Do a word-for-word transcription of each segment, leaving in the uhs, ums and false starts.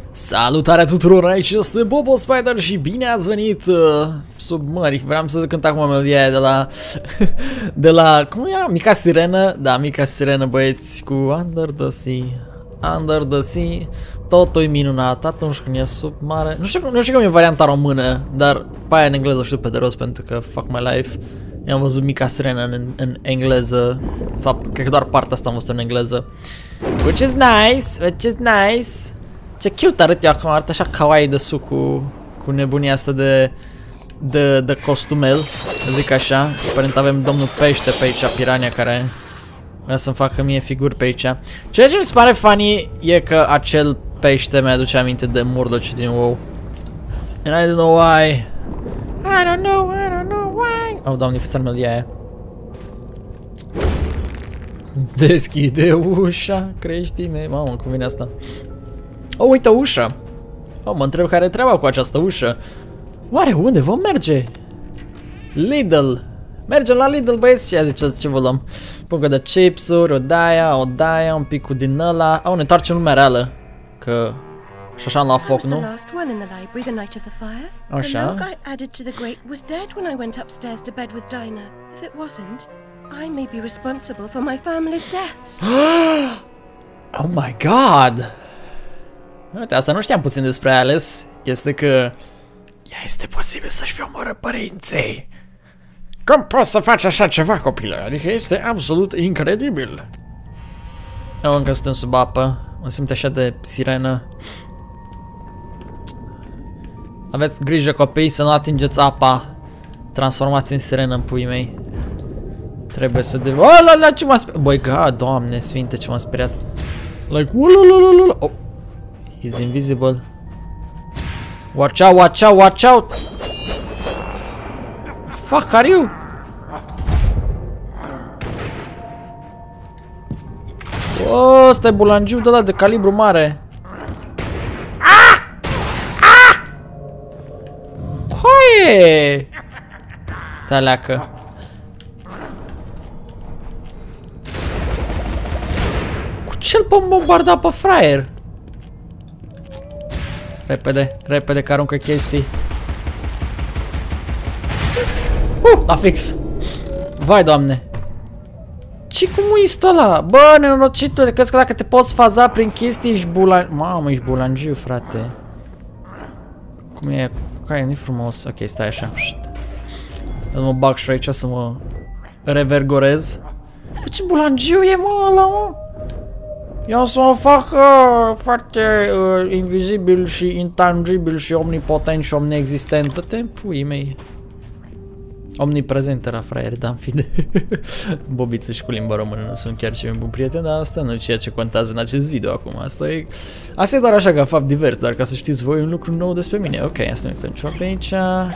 Salutare tuturor, aici este Bobo Spider și bine ați venit uh, sub mări. Vreau să cânt acum melodia aia de la de la, cum era? Mica Sirenă? Da, Mica Sirenă, băieți, cu Under the Sea. Under the Sea, totul e minunat atunci când e sub mare. Nu știu, nu știu cum e varianta română, dar pe aia în engleză știu pe de rost pentru că fuck my life. Eu am văzut Mica Sirenă în, în engleză. De fapt, cred că doar partea asta am văzut în engleză. Which is nice, which is nice. Ce cute arăt eu acum, arăt așa kawaii de sus cu, cu nebunia asta de, de, de costumel, să zic așa. Aparent avem domnul pește pe aici, Pirania, care vrea să-mi facă mie figuri pe aici. Ceea ce mi se pare funny e că acel pește mi-aduce aminte de Murloc din WoW. And I don't know why. I don't know, I don't know why. Oh, doamne, fiți melodia aia. Deschide ușa, creștine. Mamă, cum vine asta? Oh, uite o ușă. Oh, mă întreb care e treaba cu această ușă. Oare unde vom merge? Lidl. Mergem la Lidl, băieți, ce ziceți, ce vă luăm? Pungă de chipsuri, o daia, o daia, un pic din ăla. Oh, ne întoarcem în lumea reală. Că și așa am luat foc, nu? Așa. Oh my god! Uite, asta nu știam puțin despre Alice. Este că ea este posibil să-și fie omorât părinții. Cum poți să faci așa ceva, copilă? Adică este absolut incredibil. Eu încă suntem sub apă. Mă simt așa de sirenă. Aveți grijă, copii, să nu atingeți apa. Transformați în sirenă în puii mei. Trebuie să de... Oh, la, la, ce m-a speriat? Băi, god, doamne sfinte, ce m-a speriat. Like, oh, la, la, la, la. Oh. He's invisible. Watch out, watch out, watch out! Fuck are you? Oh, ăsta e bulangiu de ăla de calibru mare. Ah! Ah! Coaie! Stai leacă. Cu ce-l pot bombarda pe fraier? Repede, repede, că aruncă chestii. Uh, la fix. Vai, doamne. Ce cum ești ăla? Bă, nenorocitule, crezi că dacă te poți faza prin chestii ești bulan... Mamă, ești bulangiu, frate. Cum e? Care nu-i frumos. Ok, stai așa. Eu mă bag și aici să mă revergorez. Bă, ce bulangiu e, mă, ăla, mă? Eu să mă fac uh, foarte uh, invizibil și intangibil și omnipotent și omniexistent. Dă-te în puii mei. Omniprezent era fraier, dar în fine. Bobiță și cu limba română nu sunt chiar cei mai buni prieteni, dar asta nu e ceea ce contează în acest video acum. Asta e, asta e doar așa ca fapt divers, dar ca să știți voi un lucru nou despre mine. Ok, asta ne uităm ceva pe aici.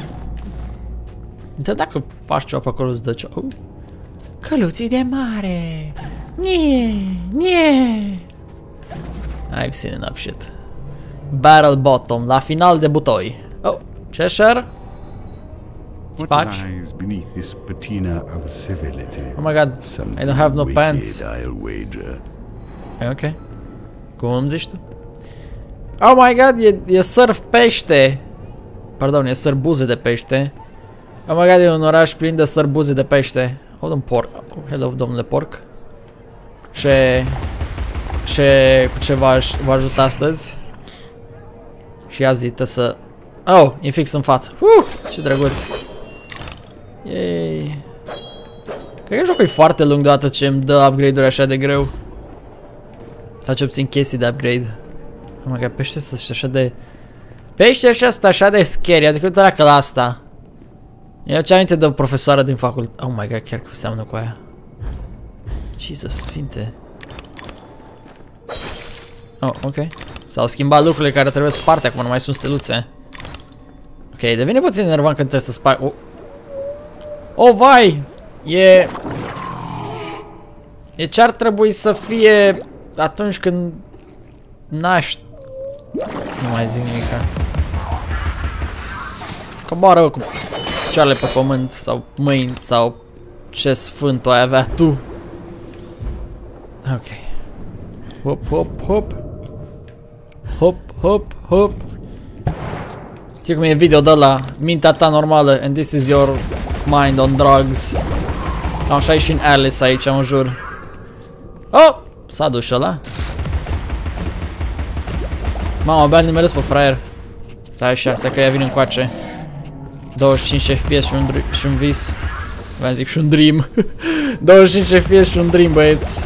Dar dacă faci ceva pe acolo îți dă ceva. Oh. Căluții de mare. Nie, nie. I've seen enough shit. Barrel bottom, la final de butoi. Oh, Cheshire. What lies beneath this patina of civility? Oh my god, I don't have no pants. I'll wager. Ok. Cum îmi zici tu? Oh my god, e, e surf pește. Pardon, e sărbuze de pește. Oh my god, e un oraș plin de sărbuze de pește. Oh, un porc. Oh, hello, domnule porc. Ce... Ce... Cu ce v-aș ajuta astăzi? Și azi trebuie să... Oh, e fix în față. Uh, ce drăguț. Yay. Cred că jocul e foarte lung deodată ce îmi dă upgrade-uri așa de greu. Sau ce obțin chestii de upgrade. Oh my god, pește ăsta și așa de... Pește ăștia ăsta așa de scary, adică uite dacă la asta. Eu ce aminte de o profesoară din facultate. Oh my god, chiar că seamănă cu aia. Jesus, sfinte. Oh, ok. S-au schimbat lucrurile care trebuie sparte, acum nu mai sunt steluțe. Ok, devine puțin enervant când trebuie să spar... Oh. Oh, vai! E... E ce ar trebui să fie atunci când naști. Nu mai zic nimica. Coboară cu picioarele pe pământ sau mâini sau ce sfânt o ai avea tu. Ok. Hop, hop, hop. Hop, hop, hop. Știi cum e video de ăla, mintea ta normală, and this is your mind on drugs. Cam așa e și în Alice aici, mă jur. Oh! S-a dus ăla. Mamă, abia nimeresc pe fraier. Stai așa, stai că ea vine încoace. douăzeci și cinci F P S și un, și un vis. V-am zic și un dream. douăzeci și cinci F P S și un dream, băieți.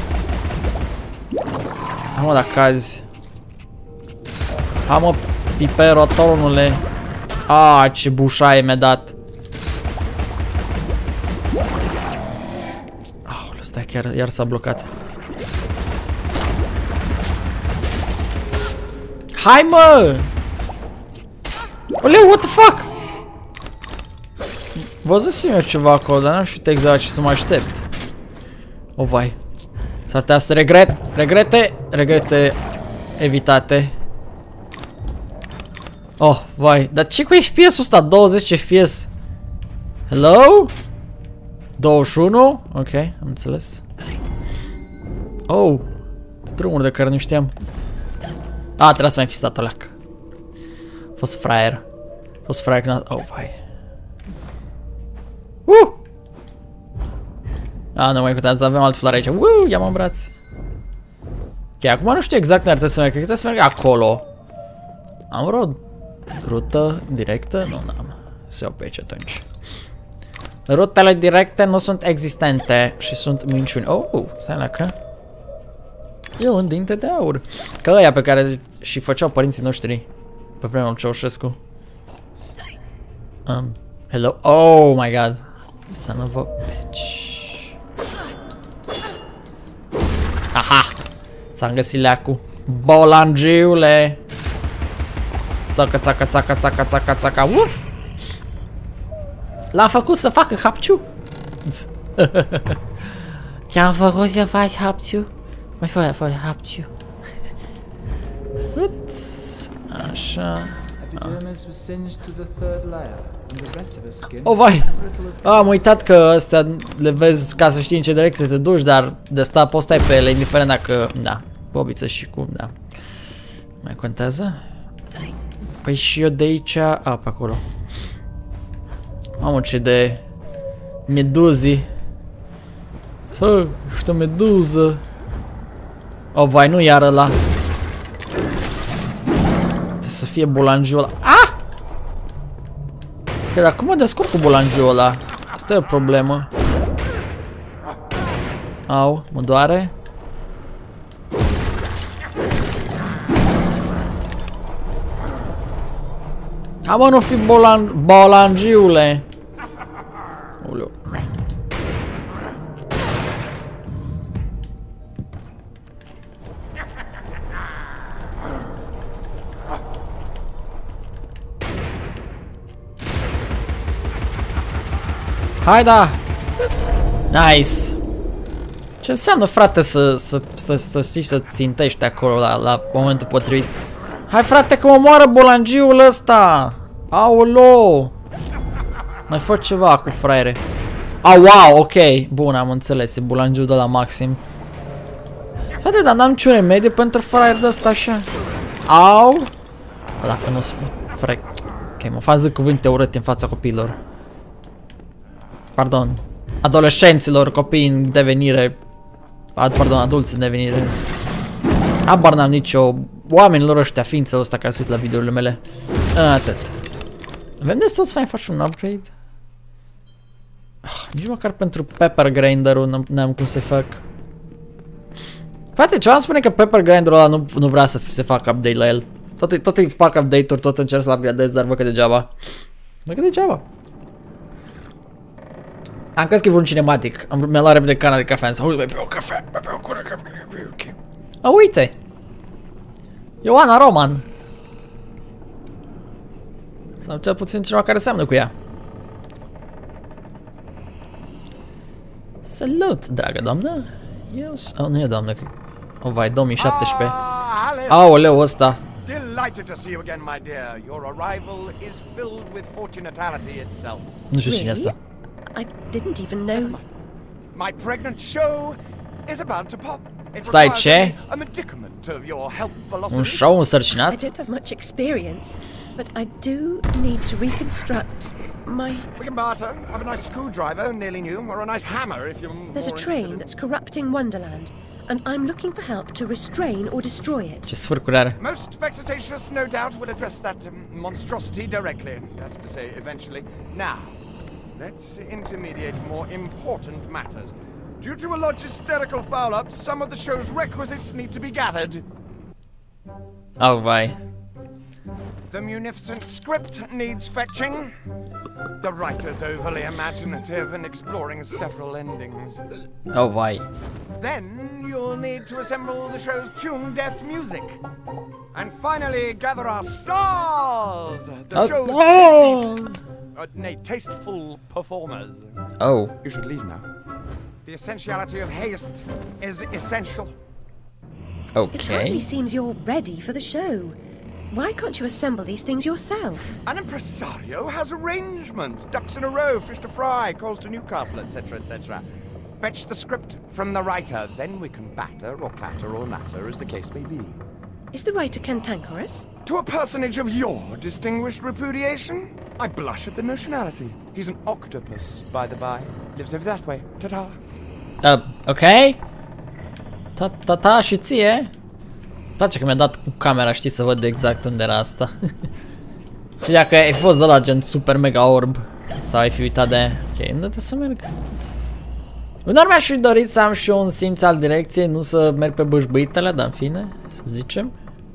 Hai mă, dacă cazi. Hai mă, pipero, tornule. Aaaa, ce bușaie mi-a dat. Aoleu, stai că iar, iar s-a blocat. Hai mă! Oleu, what the fuck? Văzusem eu ceva acolo, dar n-am știut exact ce să mă aștept. O, vai. S-ar putea să regret, regrete, regrete evitate. Oh, vai, dar ce cu F P S-ul ăsta? douăzeci F P S. Hello? douăzeci și unu? Ok, am înțeles. Oh, drumuri de care nu știam. Ah, trebuie să mai fi stat ălac. A fost fraier. A fost fraier când a... Oh, vai. Uh! Ah, nu mai contează, avem alt flare aici. Uh, ia-mă în braț. Ok, acum nu știu exact unde ar trebui să merg, cred că trebuie să merg acolo. Am vreo rută directă? Nu, n-am. Se iau pe aici atunci. Rutele directe nu sunt existente și sunt minciuni. Oh, stai la că... E un dinte de aur. Că ăia pe care și făceau părinții noștri pe vremea lui Ceaușescu. Um, hello? Oh my god. Son of a bitch. Aha! S-am găsit leacul. Bolangiule! Țacă, țacă, țacă, țacă, țacă, țacă, uf! L-am făcut să facă hapciu! Te-am făcut să faci hapciu? Mai fă, fă, hapciu. Așa. Oh, vai! Am uitat că astea le vezi ca să știi în ce direcție te duci, dar de asta poți stai pe ele, indiferent dacă... Da, bobiță și cum, da. Mai contează? Păi și eu de aici... A, pe acolo. Mamă, ce de... meduzii. Fă, știu meduză. Oh, vai, nu iar ăla. Trebuie să fie bolangiul ăla. Ah! Că, dar cum mă descurc cu bolangiul ăla? Asta e o problemă. Au, mă doare. Ha, mă, nu fi bolan... bolangiule. Uleu. Hai, da! Nice! Ce înseamnă, frate, să, să, să, să știi să țintești acolo la, la momentul potrivit? Hai, frate, că mă moară bolangiul ăsta! Aolo! Mai fă ceva cu fraiere. Ah, wow, ok. Bun, am înțeles, e bolangiul de la maxim. Frate, dar n-am niciun remediu pentru fraier de ăsta așa. Au! Dacă nu-s frec... Ok, mă fac zic cuvinte urâte în fața copiilor. Pardon. Adolescenților, copii în devenire. Pardon, adulți în devenire. Habar n-am nicio... Oamenilor ăștia, ființele ăsta care se uită la videourile mele. Atât. Avem destul să mai facem un upgrade? Oh, nici măcar pentru Pepper Grinder-ul n-am cum să fac. Frate, ceva îmi spune că Pepper Grinder-ul ăla nu, nu vrea să se facă update la el. Tot, tot îi fac update-uri, tot încerc să-l upgradez, dar văd că degeaba. Văd că degeaba. Am crezut că e vreun cinematic. Mi-a luat repede cana de cafea, însă uite, pe o cafea, pe o cură cafea, ok. A, uite! Ioana Roman! Sau cel puțin cineva care seamănă cu ea. Salut, dragă doamnă! Eu... Oh, nu e doamnă, că... Oh, vai, două mii șaptesprezece. Aoleu, ăsta! Delighted to see you again, my dear. Your arrival is filled with fortunatality itself. Nu știu cine e asta. I didn't even know. My pregnant show is about to pop. Stai, ce? Un show însărcinat? I don't have much experience, but I do need to reconstruct my... We can barter. Have a nice screwdriver, nearly new, or a nice hammer if you're more There's a train that's corrupting Wonderland, and I'm looking for help to restrain or destroy it. Ce sfârcuri are? Most vexatious, no doubt, will address that um, monstrosity directly. That's to say, eventually. Now, let's intermediate more important matters. Due to a logisterical foul-up, some of the show's requisites need to be gathered. Oh, vai. The munificent script needs fetching. The writer's overly imaginative and exploring several endings. Oh, vai. Then you'll need to assemble the show's tune-deft music. And finally, gather our stars! The Our show's stars! tasty, uh, nay, tasteful performers. Oh. You should leave now. The essentiality of haste is essential. It Okay. hardly seems you're ready for the show. Why can't you assemble these things yourself? An impresario has arrangements. Ducks in a row, fish to fry, calls to Newcastle, et cetera, et cetera. Fetch the script from the writer, then we can batter or clatter or natter, as the case may be. Is the writer cantankerous? To a personage of your distinguished repudiation, I blush at the notionality. He's an octopus, by the by. Lives over that way. Ta-ta. Uh, ok. Ta-ta-ta și ție. Place că mi-a dat cu camera, știi, să văd exact unde era asta. Și dacă ai fost de la gen super mega orb sau ai fi uitat de... Ok, unde trebuie să merg? Unor mi-aș fi dorit să am și eu un simț al direcției, nu să merg pe bâșbâitele, dar în fine, să zicem.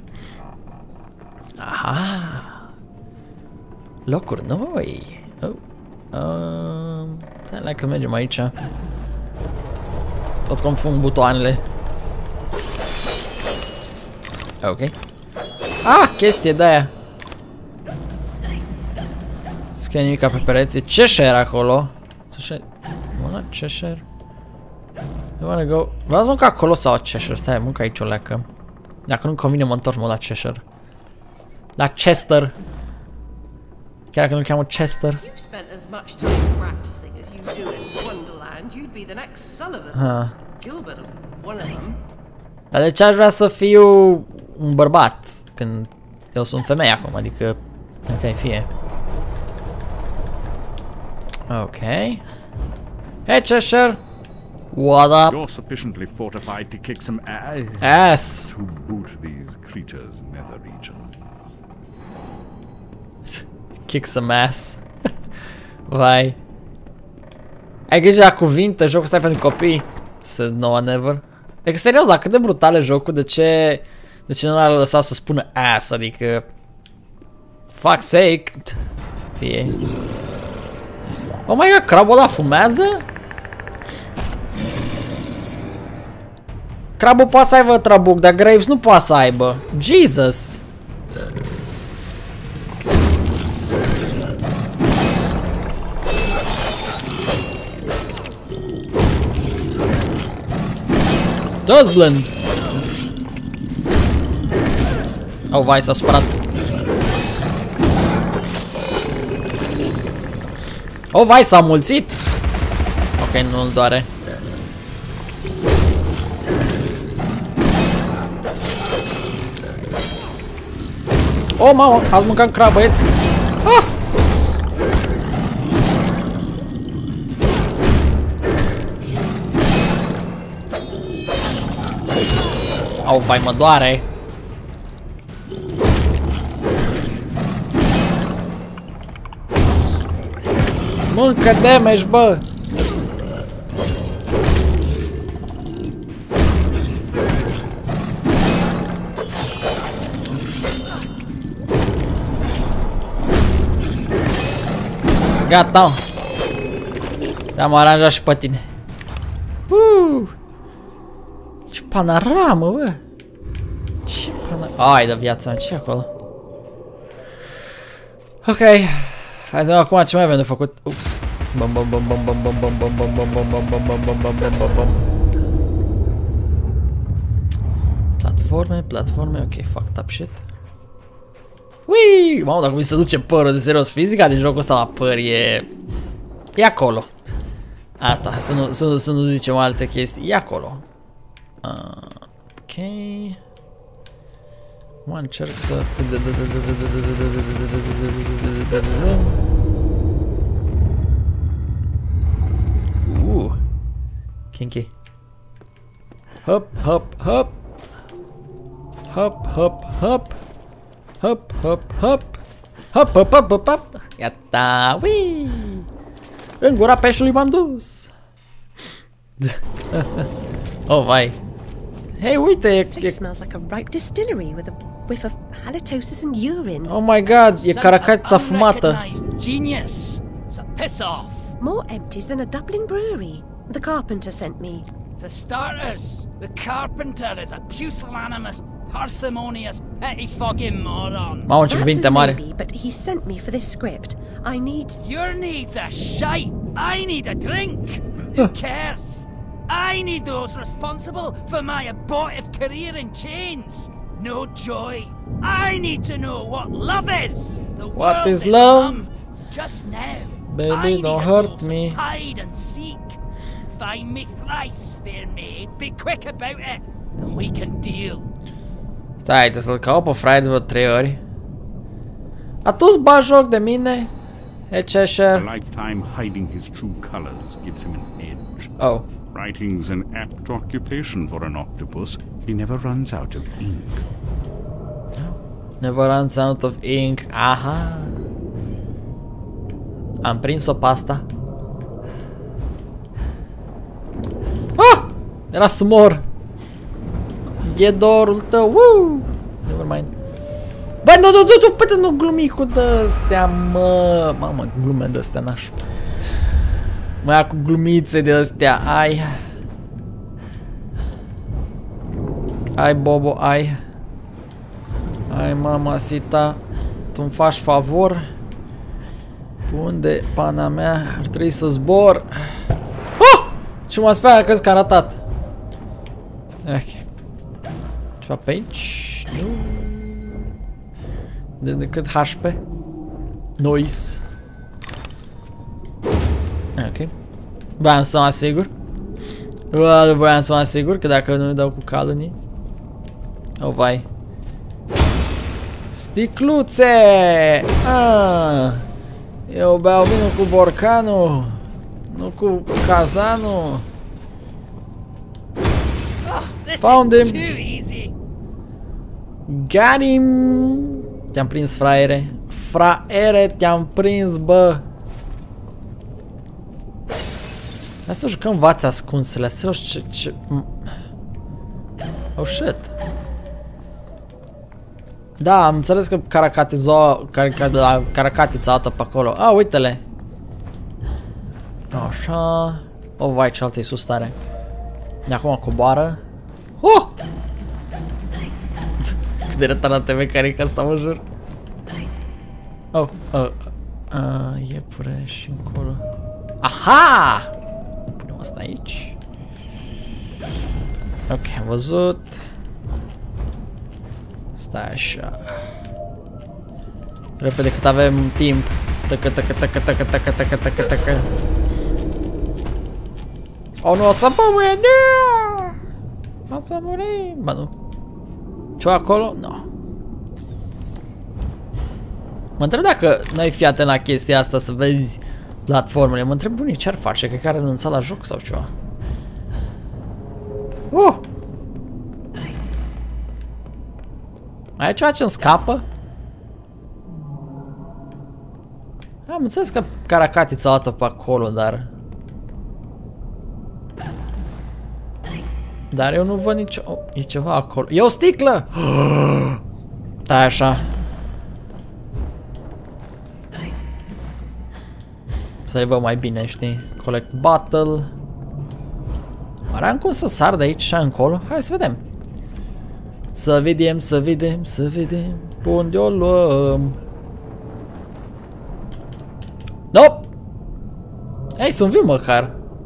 Aha! Locuri noi! Oh. Uh, Hai că mergem aici. Tot confund butoanele. Ok. Ah, chestie de aia. Scrie nimica pe pereți. Ce share acolo? Mână, ce share? I wanna go. Vreau să mânc acolo sau Cheshire? Stai, mânc aici o leacă. Dacă nu-mi convine, mă întorc mă la Cheshire. La Chester. Chiar că nu-l cheamă Chester. If you spent as much time practicing as you do in Wonderland, you'd be the next Sullivan. Ha. Gilbert, one of them. Dar de ce aș vrea să fiu un bărbat când eu sunt femeie acum, adică... Ok, fie. Ok. Hey Cheshire! What up? You're sufficiently fortified to kick some ass. Ass! To boot these creatures' nether regions. Kick some ass. Vai. Ai grijă la cuvinte, jocul ăsta e pentru copii. Said no one ever. E că serios, dar cât de brutal e jocul, de ce... De ce nu l-a lăsat să spună ass, adică... Fuck sake. Fie. Oh my god, crabul ăla fumează? Crabul poate să aibă trabuc, dar Graves nu poate să aibă. Jesus! Toți blând! Oh, vai, s-a supărat. Oh, vai, s-a mulțit! Ok, nu-l doare. Oh, mamă, ați mâncat crab, băieți! Ah! Au, vai, mă doare! Mâncă damage, bă! Gata! Te-am aranjat și pe tine. Uh! Ce panoramă, bă! Ce panoramă... Ai de viața, ce acolo? Ok. Hai să vedem acum ce mai avem de făcut. Uh. Bum bum bum bum bum bum bum bum bum bum bum bum bum bum bum bum bum bum. Platforme, platforme, ok, fucked up shit. Ui! Mamă, dacă mi se duce părul de serios, fizica din jocul ăsta la păr e... E acolo. Ata, să nu, să, să nu zicem alte chestii, e acolo. Uh, ok. Mă încerc să... Uh. Ok, ok. Hop, hop, hop. Hop, hop, hop. Hop, hop, hop. Hop, hop, hop, hop, hop. Gata, ui. În gura peștelui m-am dus. Oh, vai. Hei, uite, e, This e... smells like a ripe distillery with a whiff of halitosis and urine. Oh my god, e caracatița fumată. Genius. So piss off. More empties than a Dublin brewery. The carpenter sent me. For starters, the carpenter is a pusillanimous, parsimonious, pettifogging moron. Mamă, ce That's cuvinte his mari. maybe, but he sent me for this script. I need... Your needs a shite. I need a drink. Who cares? I need those responsible for my abortive career in chains. No joy. I need to know what love is. The What world is love? numb. Just now. Baby, I need don't a hurt dose of me. hide and seek. Find me thrice, fair maid. Be quick about it, and we can deal. Stai, trebuie să-l caut pe frate de vreo trei ori. A tu-ți bagi joc de mine? E A Cheshire? lifetime hiding his true colors gives him an edge. Oh. Writing's an apt occupation for an octopus. He never runs out of ink. Never runs out of ink. Aha. Am prins-o pe asta. Ah! Era să mor. Ghedorul tău. Woo! Never mind. Băi, nu, nu, nu, nu, păi, nu glumi cu de-astea, mă. Mamă, glume de-astea nașpa. Mă ia cu glumițe de-astea, ai. Ai, Bobo, ai. Ai, mamacita. Tu-mi faci favor. Unde, pana mea, ar trebui să zbor. Oh! Ce m-a speriat că-s caratat. Ok. Ceva pe aici? Nu. De decât H P. Noise. Ok. Vreau să mă asigur. Vreau să mă asigur că dacă nu-i dau cu calul în ei. Oh, vai. Sticluțe! Ah, eu beau vinul cu borcanul, nu cu cazanul. This Found is him. too easy. Got him! Te-am prins, fraiere. Fraiere, te-am prins, bă. Hai să jucăm vați ascunsele. Serios, ce... ce... Oh, shit. Da, am înțeles că caracatiza... Caracatița altă pe acolo. Ah, uite-le. Așa. O, vai, ce altă-i sus tare. De acum coboară. Oh! Cât de retardat te mecanică asta, mă jur. Oh, uh, uh, iepure și încolo. Aha! Punem asta aici. Ok, am văzut. Stai așa. Repede cât avem timp. Tăcă, tăcă, tăcă, tăcă, tăcă, tăcă, tăcă, tăcă. Oh, nu o să mă nu! O să muri! Ba nu. Ce-o acolo? Nu. No. Mă întreb dacă n-ai fi atent la chestia asta să vezi platformele. Mă întreb bunii ce-ar face, că care a renunțat la joc sau ceva. Uh! Mai e ceva ce-mi scapă? Am înțeles că caracatița o dată pe acolo, dar... Dar eu nu văd nicio... Oh, e ceva acolo. E o sticlă! Stai așa. Să-i văd mai bine, știi? Collect bottle. Oare am cum să sar de aici și încolo? Hai să vedem. Să vedem, să vedem, să vedem. Unde o luăm? Nope! Ei, sunt viu măcar.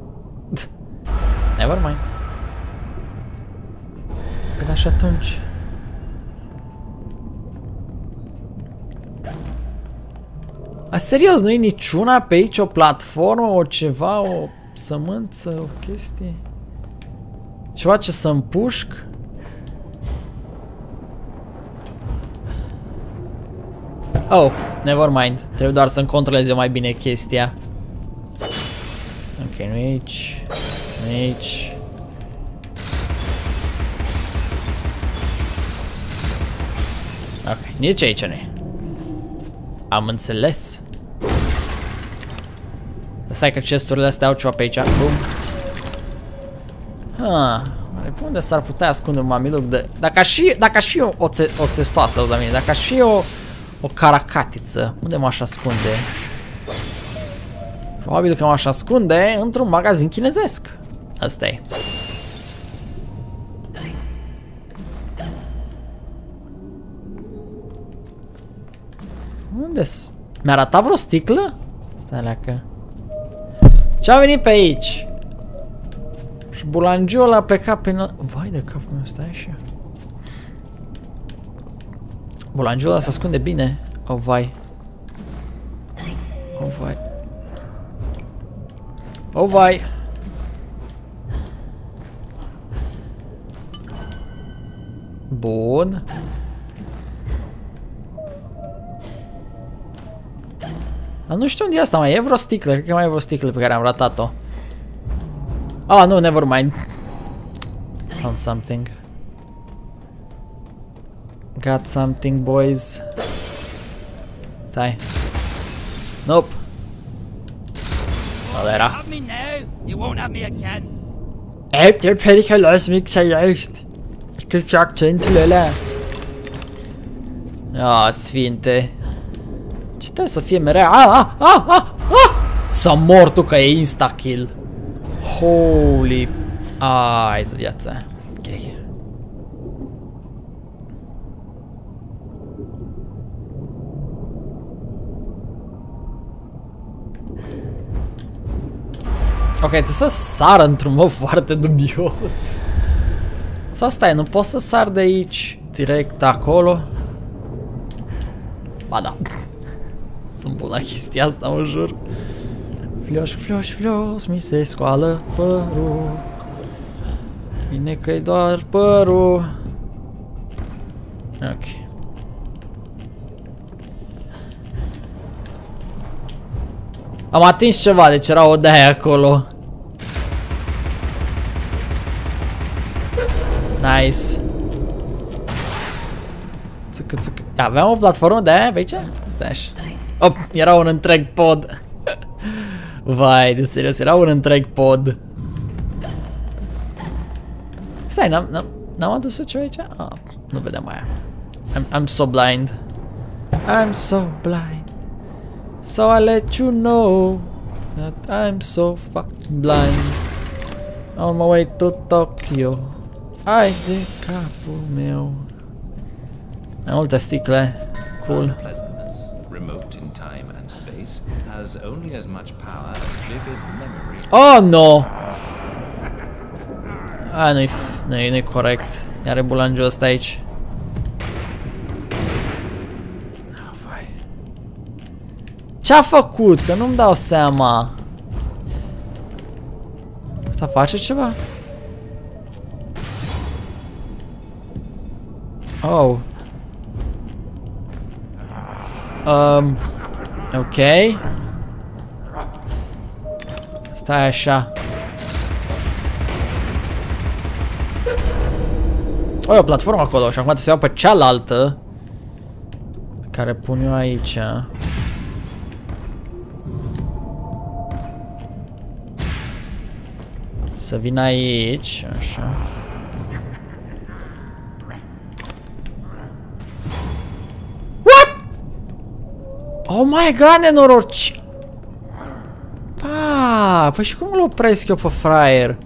Never mind. Păi așa atunci. A, serios, nu e niciuna pe aici, o platformă, o ceva, o sămânță, o chestie? Ceva ce să împușc? Oh, never mind. Trebuie doar să-mi controlez eu mai bine chestia. Ok, nu e aici. Nu e aici. Ok, nici aici nu e. Am înțeles. Stai că chesturile astea au ceva pe aici. Bum. Ha, pe unde s-ar putea ascunde un mamiluc de... Dacă aș fi, dacă aș fi o, o, o țestoasă, la mine, dacă aș fi o, o caracatiță, unde m-aș ascunde? Probabil că m-aș ascunde într-un magazin chinezesc. Asta e. Unde-s? Mi-a arătat vreo sticlă? Stai leacă. Ce-a venit pe aici? Și bulangiul ăla a plecat pe... Vai de capul meu, stai așa. Bulangiul ăla se ascunde bine. Oh, vai. Oh, vai. Oh, vai. Bun. Dar nu știu unde e asta, mai e vreo sticlă, cred că mai e vreo sticlă pe care am ratat-o. Ah, nu, never mind. Found something. Got something, boys. Stai. Nope. Oh, era. Have me now. You won't have me again. Ey, te periculos mic să ești. Cât și accentul ăla. Ah, sfinte. Ce trebuie să fie mereu? Ah, ah, ah, ah, ah! S-a mort tu că e insta-kill. Holy... Ai de viață. Ok. Ok, trebuie să sară într-un mod foarte dubios. Sau stai, nu pot să sar de aici direct acolo? Ba da. Sunt bun la chestia asta, mă jur. Flioș, flioș, flioș, mi se scoală părul. Bine că-i doar părul. Ok. Am atins ceva, deci era o de-aia acolo. Nice. Țâcă, țâcă. Aveam o platformă de aia pe aici? Stai așa. Op, era un întreg pod. Vai, de serios, era un întreg pod. Stai, n-am adus-o ceva aici? Ah, nu vedem aia. I'm, I'm so blind. I'm so blind. So I let you know that I'm so fucking blind. On my way to Tokyo. Ai de capul meu. Mai multe sticle. Cool. Remote in time and space has only as much power as vivid memory. Oh no! Ah, nu-i nu-i nu-i corect. Are bulangiul ăsta aici. Oh, vai. Ce-a făcut? Că nu-mi dau seama. Asta face ceva? Oh. Um, ok. Stai așa. O, e o platformă acolo și acum trebuie să iau pe cealaltă care pun eu aici. Să vin aici, așa. Oh my god, nenoroci! Ah, păi și cum îl opresc eu pe fraier?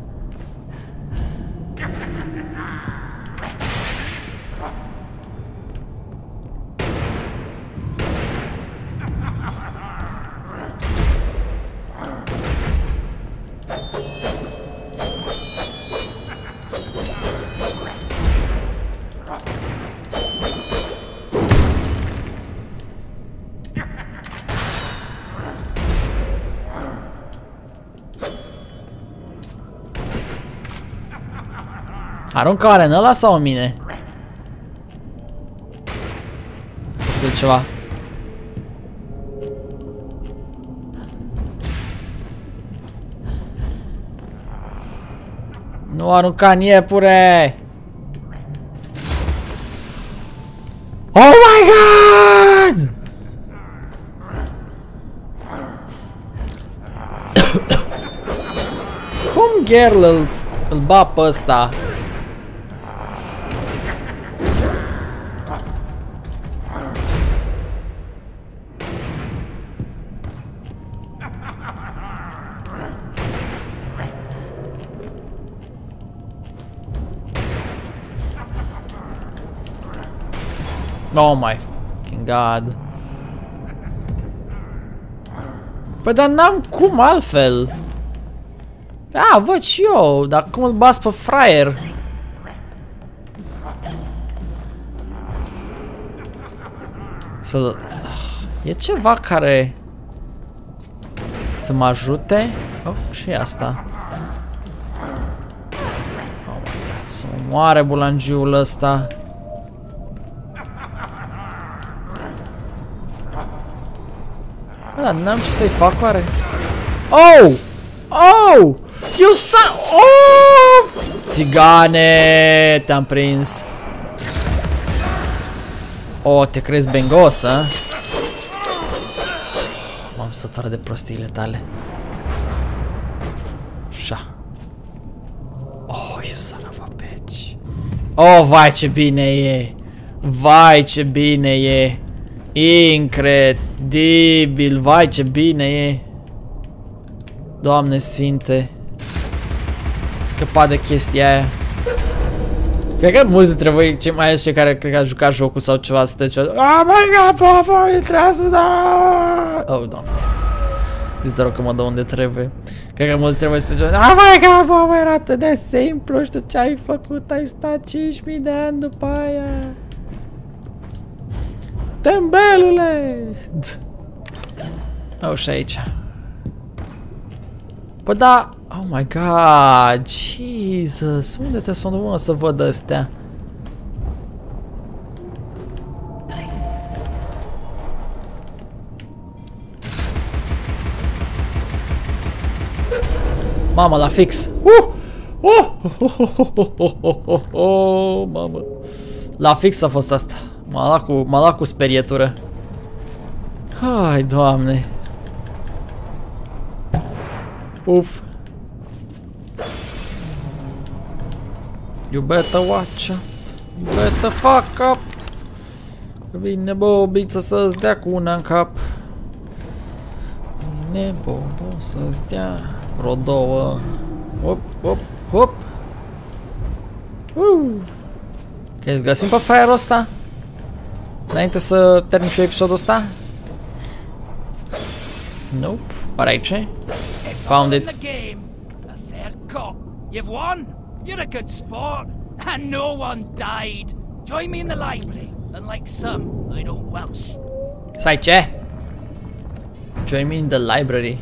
Aruncă oare în ăla sau în mine? De ceva. Nu arunca în iepure! Oh my god! Cum Girl îl, îl ba pe ăsta? Oh my fucking god. Păi dar n-am cum altfel. Da, văd și eu, dar cum îl bas pe fraier? Să... E ceva care să mă ajute? Oh, și asta. Oh my god, să mă moare bulangiul ăsta. Da, n-am ce să-i fac, oare? Oh! Oh! You son... Oh! Țigane! Te-am prins. Oh, te crezi bengos, a? M-am săturat de prostiile tale. Așa. Oh, you son of a bitch. Oh, vai ce bine e! Vai ce bine e! Incredibil! Vai ce bine e! Doamne sfinte! Scăpat de chestia aia. Cred că mulți dintre voi, cei mai ales cei care cred că a jucat jocul sau ceva, sunteți ceva. Oh my god, papa, intrează, da! Oh, doamne. Zi te rog că mă dă unde trebuie. Cred că mulți dintre voi sunteți ceva. Oh my god, papa, era atât de simplu, știu ce ai făcut, ai stat cinci mii de ani după aia. Tembelule! Oh, și aici. Păi da... Oh my god! Jesus! Unde te sunt mă să văd astea? Mamă, la fix! Uh! Uh! Oh, oh, oh, oh, oh, oh, oh, oh, mamă! La fix a fost asta. M-a luat cu, m-a luat cu sperietură. Hai, doamne! Uf! You better watch out. You better fuck up. Vine bobița să-ți dea cu una în cap. Vine bobo să-ți dea vreo două. Hop, hop, hop. Uh. Ok, îți găsim pe fraierul ăsta? Înainte să termin și episodul ăsta? Nope. Oare aici? Found it. You've won. You're a good sport, and no one died. Join me in the library, and like some, I don't welsh. Sai ce? Join me in the library.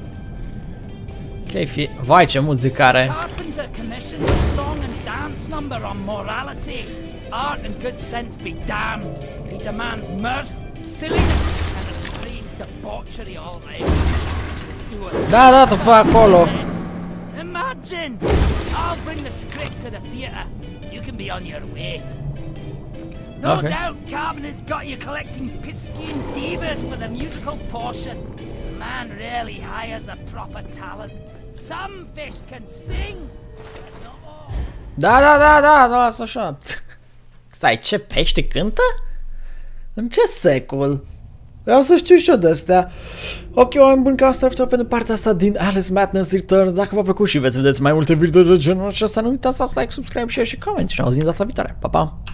Ok, fi... Vai, ce muzicare. Carpenter commissioned a song and dance number on morality. Art and good sense be damned. He demands mirth, silliness, and extreme debauchery all right. Da, da, tu fă acolo. Imagine! I'll bring the script to the theatre. You can be on your way. No Okay. doubt Carpenter's got you collecting Piscean divas for the musical portion. The man really hires the proper talent. Some fish can sing, but not all. Da, da, da, da, da, lasă așa. Stai, ce pește cântă? În ce secol? Vreau să știu și eu de astea. Ok, oameni buni, ca asta ar pentru partea asta din Alice Madness Returns. Dacă v-a plăcut și veți vedeți mai multe videouri de genul acesta, nu uitați să like, subscribe, share și comment. Și ne auzim data viitoare. Pa, pa!